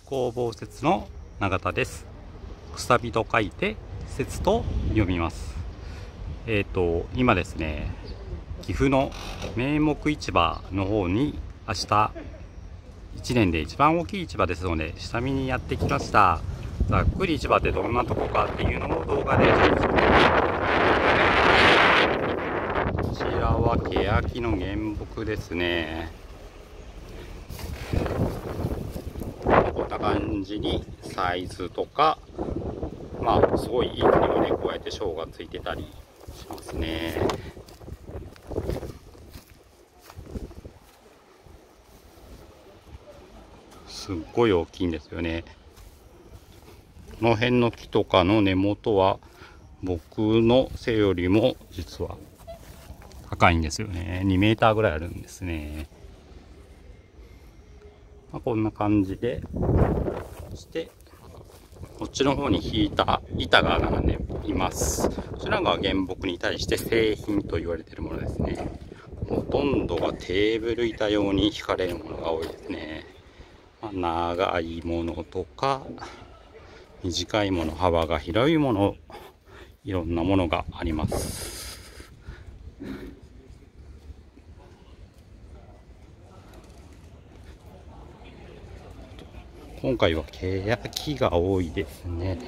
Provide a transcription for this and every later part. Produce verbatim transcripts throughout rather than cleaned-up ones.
工房説の永田です。くさびと書いて説と読みます。えっと今ですね、岐阜の名木市場の方に明日いちねんで一番大きい市場ですので下見にやってきました。ざっくり市場ってどんなとこかっていうのを動画でこちらは欅の原木ですね。こんな感じにサイズとか、まあすごいいい木にはね、こうやって賞がついてたりしますね。すっごい大きいんですよね。この辺の木とかの根元は僕の背よりも実は高いんですよね。にメーターぐらいあるんですね。まあ、こんな感じで、そしてこっちの方に引いた板が並んでいます。こちらが原木に対して製品と言われているものですね。ほとんどがテーブル板用に引かれるものが多いですね。まあ、長いものとか短いもの、幅が広いもの、いろんなものがあります。今回は欅が多いですね。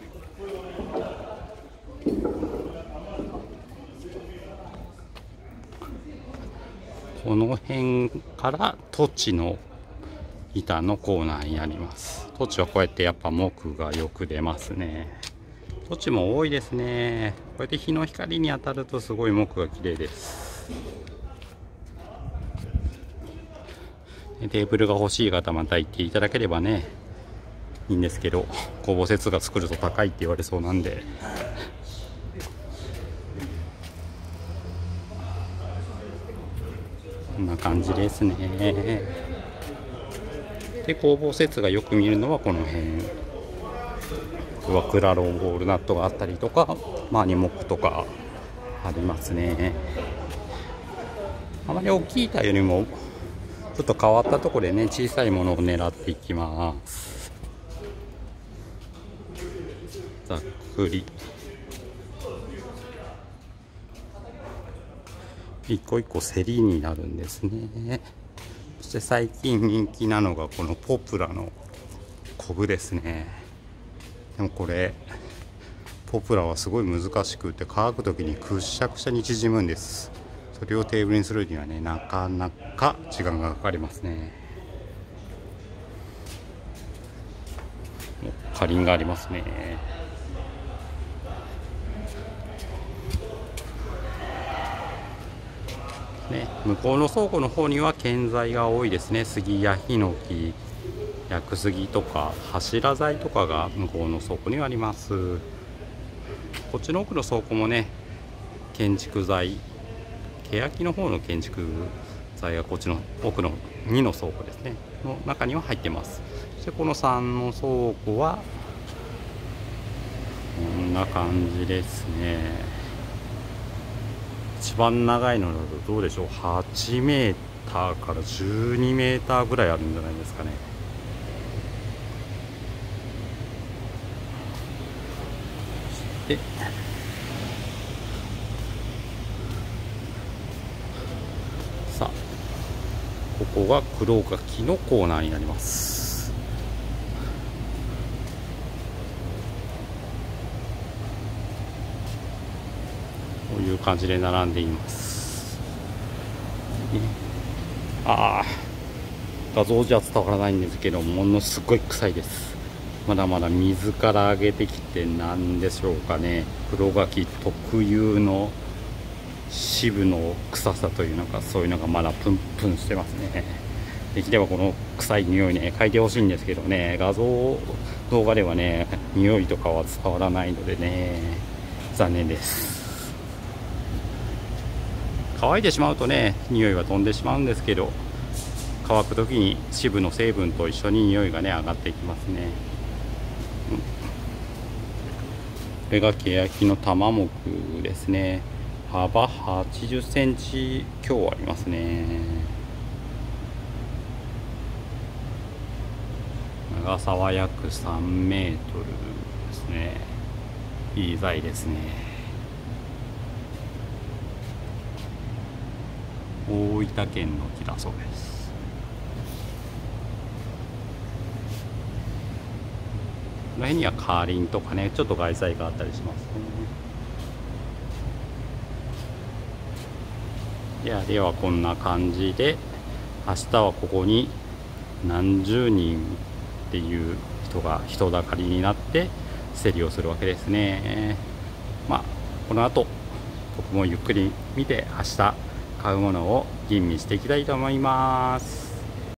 この辺から土地の板のコーナーになります。土地はこうやってやっぱ木がよく出ますね。土地も多いですね。こうやって日の光に当たるとすごい木が綺麗です。テーブルが欲しい方また言っていただければね、いいんですけど、工房説が作ると高いって言われそうなんで。こんな感じですね。で、工房説がよく見るのはこの辺。ワクラロンウォールナットがあったりとか、まあ荷木とかありますね。あまり大きい板よりもちょっと変わったところでね、小さいものを狙っていきます。ざっくり一個一個競りになるんですね。そして最近人気なのがこのポプラのコブですね。でもこれポプラはすごい難しくて、乾く時にくしゃくしゃに縮むんです。それをテーブルにするにはね、なかなか時間がかかりますね。かりんがありますね。ね、向こうの倉庫の方には建材が多いですね。杉やヒノキ、屋久杉とか柱材とかが向こうの倉庫にはあります。こっちの奥の倉庫もね、建築材、欅の方の建築材がこっちの奥のにの倉庫ですねの中には入ってます。そしてこのさんの倉庫はこんな感じですね。一番長いのだとどうでしょう、はちメーターからじゅうにメーターぐらいあるんじゃないですかね。でさあ、ここが黒柿のコーナーになります。こういう感じで並んでいます。ああ、画像じゃ伝わらないんですけど、ものすごい臭いです。まだまだ水から上げてきて、なんでしょうかね、黒柿特有の支部の臭さというのか、そういうのがまだプンプンしてますね。できればこの臭い匂いね、嗅いでほしいんですけどね、画像動画ではね、匂いとかは伝わらないのでね、残念です。乾いてしまうとね、匂いは飛んでしまうんですけど、乾く時に支部の成分と一緒に匂いがね、上がっていきますね。うん、これが欅の玉木ですね。幅はちじゅっセンチ強ありますね。 長さは約さんメートルですね。いい材ですね。大分県の木だそうです。この辺にはカーリンとかね、ちょっと外材があったりしますね。いや、ではこんな感じで、明日はここに何十人っていう人が人だかりになって競りをするわけですね。まあこの後僕もゆっくり見て明日買うものを吟味していきたいと思います。